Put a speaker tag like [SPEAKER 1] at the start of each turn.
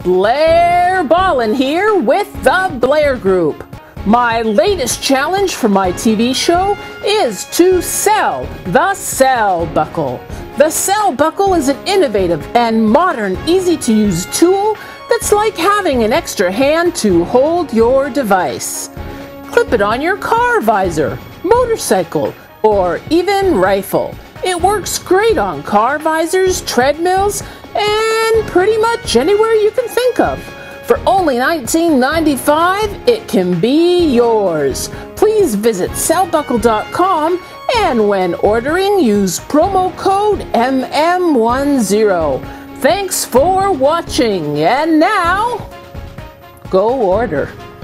[SPEAKER 1] Blair Ballin here with the Blair Group. My latest challenge for my TV show is to sell the Cell Buckle. The Cell Buckle is an innovative and modern, easy-to-use tool that's like having an extra hand to hold your device. Clip it on your car visor, motorcycle, or even rifle. It works great on car visors, treadmills, and pretty much anywhere you can think of. For only $19.95, it can be yours. Please visit cellbuckle.com and when ordering, use promo code MM10. Thanks for watching, and now, go order.